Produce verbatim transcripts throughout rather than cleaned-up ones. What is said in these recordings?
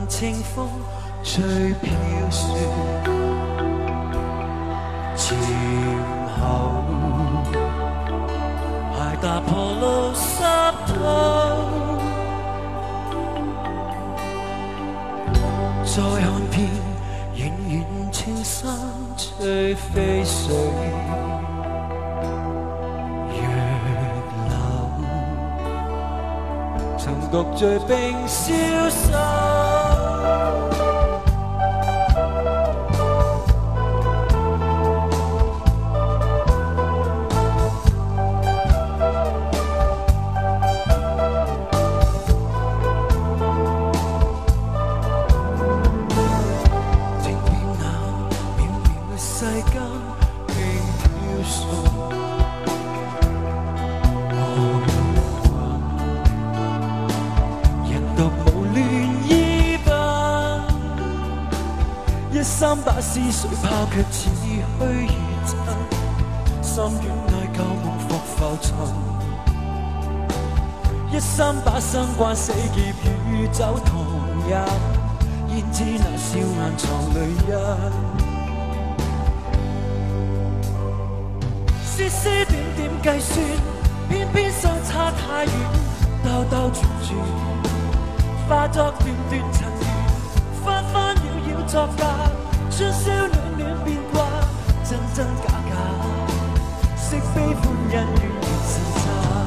清風吹飄雪，前後鞋踏破路濕透，再看遍遠遠青山翠飛水。獨醉冰消瘦，聽遍那渺渺世間輕飄送。三把思緒拋卻似虛如真，心軟內舊夢復浮沉。一生把生慣死劫與酒同飲，焉知那笑顏藏淚印。絲絲點點計算，偏偏相差太遠，兜兜轉轉，化作段段塵緣，翻翻繞繞作假。春宵暖暖變卦，真真假假，惜悲歡恩怨原是差。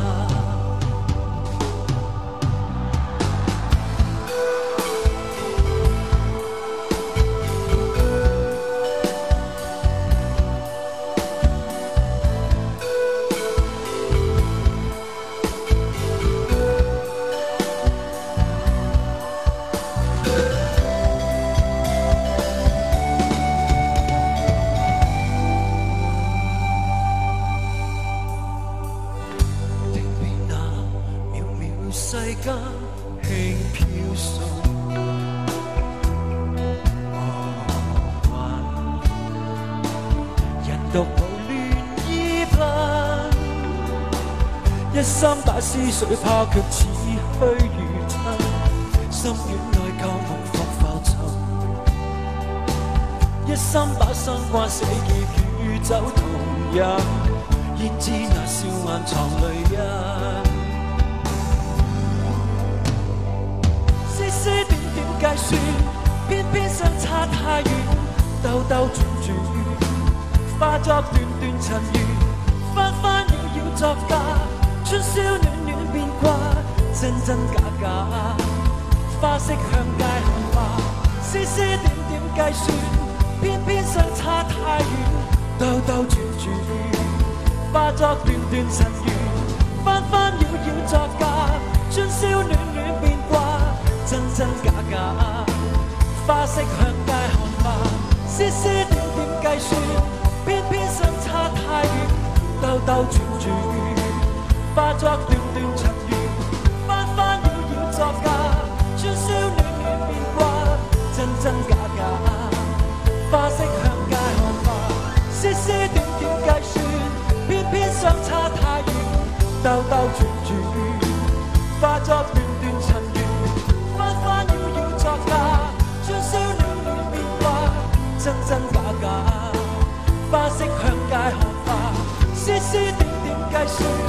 世間輕飄送，我還人獨無戀意頻，一心把思緒拋卻似虛如真，心軟內舊夢復浮沉，一心把生慣死劫與酒同飲，焉知那笑顏藏淚印。絲點點計算，偏偏相差太遠，兜兜轉轉，化作段段塵緣，翻翻繞繞作假，春宵暖暖變卦，真真假假，花色向街看花。絲絲點點計算，偏偏相差太遠，兜兜轉轉，化作段段塵緣，翻翻繞繞作假，春宵暖暖變卦。真真假假，花色向街看花，絲絲點點計算，偏偏相差太遠，兜兜轉轉，化作段段塵緣，翻翻繞繞作假，春宵暖暖變卦，真真假假，花色向街看花，絲絲點點計算，偏偏相差太遠，兜兜轉轉，化作段段塵緣。春宵暖暖變卦，真真假假，花色向街看花，絲絲點點計算。